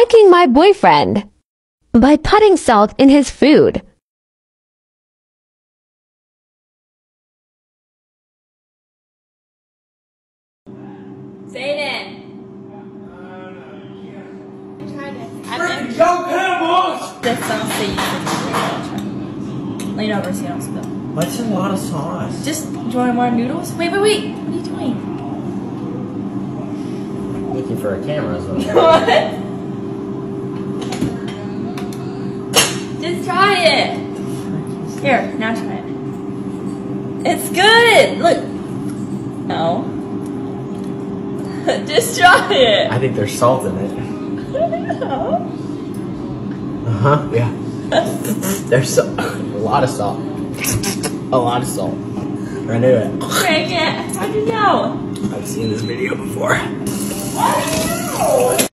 pranking my boyfriend by putting salt in his food. Zayden. Freaking go Cannibals! This sauce that you can lean over so you don't spill. That's a lot of sauce. Just, do you want more noodles? Wait. What are you doing? Looking for a camera, so. What? Just try it. Here, now try it. It's good. Look. No. Just try it. I think there's salt in it. No. Uh-huh, yeah. There's a lot of salt. A lot of salt. I knew it. Dang it. How'd you know? I've seen this video before. What do you know?